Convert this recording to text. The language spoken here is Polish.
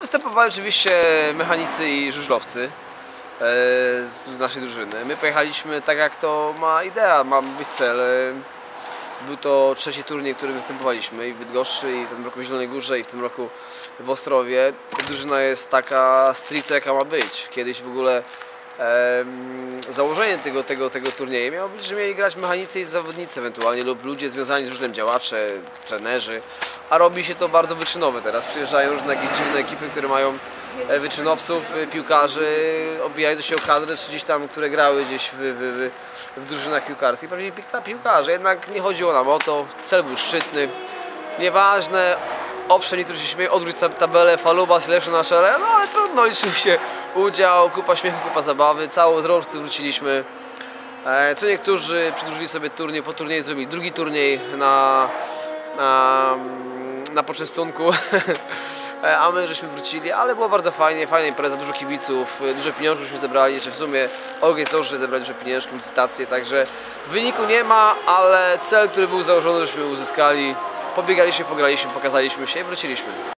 Występowali oczywiście mechanicy i żużlowcy z naszej drużyny. My pojechaliśmy tak, jak to ma idea, ma być cel. Był to trzeci turniej, w którym występowaliśmy i w Bydgoszczy, i w tym roku w Zielonej Górze, i w tym roku w Ostrowie. Drużyna jest taka stricte, jaka ma być. Kiedyś w ogóle założenie tego turnieju miało być, że mieli grać mechanicy i zawodnicy ewentualnie lub ludzie związani z żużlem, działacze, trenerzy, a robi się to bardzo wyczynowe teraz. Przyjeżdżają różne jakieś dziwne ekipy, które mają wyczynowców, piłkarzy, obijając się o kadrę, czy gdzieś tam, które grały gdzieś w drużynach piłkarskich. Prawdziwie piłkarze, jednak nie chodziło nam o to, cel był szczytny, nieważne. Owszem, niektórzy się śmieją, odwróć tabelę, falubas, lepsze na czele, no ale trudno, liczył się udział, kupa śmiechu, kupa zabawy, cało z roczcy wróciliśmy. Co niektórzy przedłużyli sobie turniej, po turnieju zrobili drugi turniej na poczęstunku, a my żeśmy wrócili, ale było bardzo fajnie, fajna impreza, dużo kibiców, dużo pieniążków żeśmy zebrali, czy w sumie organizatorzy zebrali dużo pieniążków, licytacje, także wyniku nie ma, ale cel, który był założony, żeśmy uzyskali. Pobiegaliśmy, pograliśmy, pokazaliśmy się i wróciliśmy.